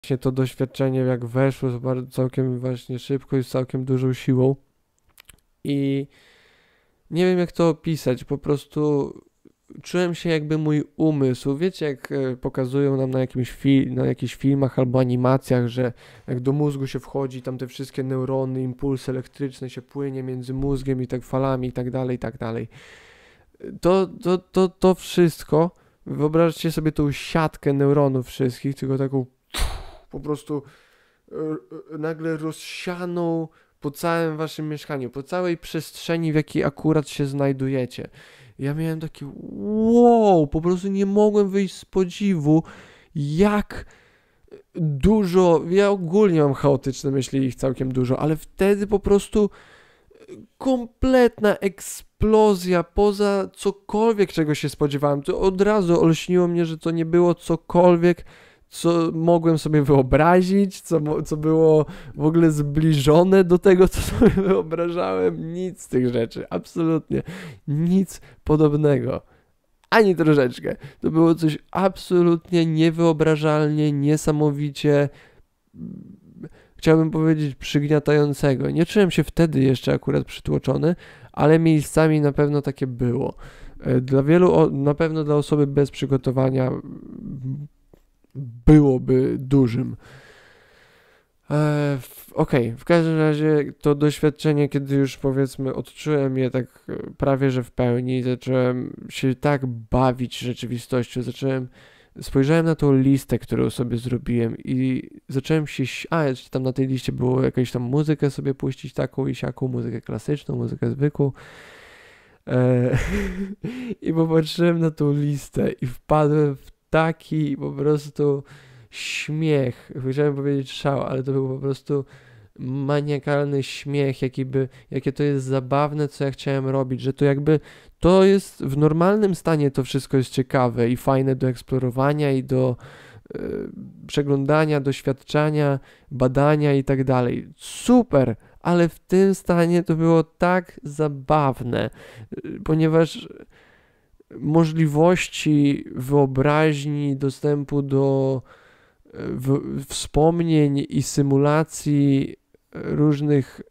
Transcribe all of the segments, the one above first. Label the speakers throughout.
Speaker 1: Właśnie to doświadczenie jak weszło całkiem właśnie szybko i z całkiem dużą siłą i nie wiem jak to opisać, po prostu czułem się jakby mój umysł, wiecie jak pokazują nam na jakichś filmach albo animacjach, że jak do mózgu się wchodzi, tam te wszystkie neurony, impulsy elektryczne się płynie między mózgiem i tak falami i tak dalej, i tak dalej. To wszystko, wyobraźcie sobie tą siatkę neuronów wszystkich, tylko taką po prostu nagle rozsianą po całym waszym mieszkaniu, po całej przestrzeni, w jakiej akurat się znajdujecie. Ja miałem takie wow, po prostu nie mogłem wyjść z podziwu, jak dużo, ja ogólnie mam chaotyczne myśli, ich całkiem dużo, ale wtedy po prostu kompletna eksplozja poza cokolwiek, czego się spodziewałem. To od razu olśniło mnie, że to nie było cokolwiek, co mogłem sobie wyobrazić, co było w ogóle zbliżone do tego, co sobie wyobrażałem. Nic z tych rzeczy, absolutnie nic podobnego. Ani troszeczkę. To było coś absolutnie niewyobrażalnie, niesamowicie, chciałbym powiedzieć, przygniatającego. Nie czułem się wtedy jeszcze akurat przytłoczony, ale miejscami na pewno takie było. Dla wielu, na pewno dla osoby bez przygotowania byłoby dużym. Okej, w każdym razie to doświadczenie, kiedy już powiedzmy odczułem je tak prawie że w pełni, zacząłem się tak bawić rzeczywistością, spojrzałem na tą listę, którą sobie zrobiłem i zacząłem się, jeszcze tam na tej liście było jakąś tam muzykę sobie puścić, taką i siaką, muzykę klasyczną, muzykę zwykłą. I popatrzyłem na tą listę i wpadłem w taki po prostu śmiech. Chciałem powiedzieć szał, ale to był po prostu maniakalny śmiech, jakie to jest zabawne, co ja chciałem robić, że to jakby to jest w normalnym stanie, to wszystko jest ciekawe i fajne do eksplorowania i do przeglądania, doświadczania, badania i tak dalej. Super, ale w tym stanie to było tak zabawne, ponieważ możliwości wyobraźni, dostępu do wspomnień i symulacji różnych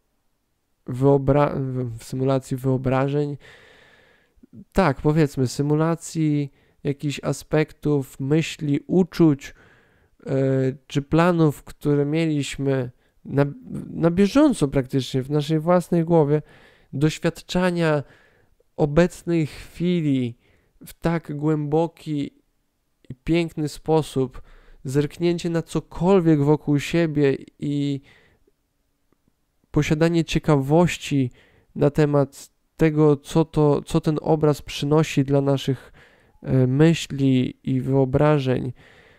Speaker 1: symulacji wyobrażeń, tak powiedzmy, symulacji jakichś aspektów, myśli, uczuć czy planów, które mieliśmy na bieżąco praktycznie w naszej własnej głowie, doświadczania obecnej chwili w tak głęboki i piękny sposób, zerknięcie na cokolwiek wokół siebie i posiadanie ciekawości na temat tego, co ten obraz przynosi dla naszych myśli i wyobrażeń,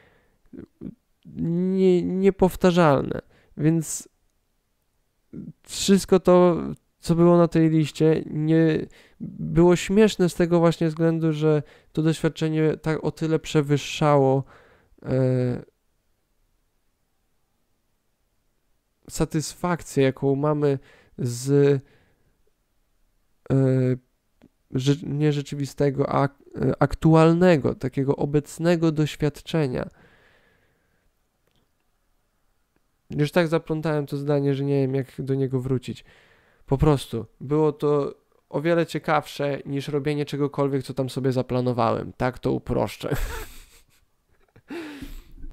Speaker 1: niepowtarzalne. Więc wszystko to, co było na tej liście, nie było śmieszne z tego właśnie względu, że to doświadczenie tak o tyle przewyższało satysfakcję, jaką mamy z nie rzeczywistego, a aktualnego, takiego obecnego doświadczenia. Już tak zaplątałem to zdanie, że nie wiem, jak do niego wrócić. Po prostu było to o wiele ciekawsze niż robienie czegokolwiek, co tam sobie zaplanowałem. Tak to uproszczę.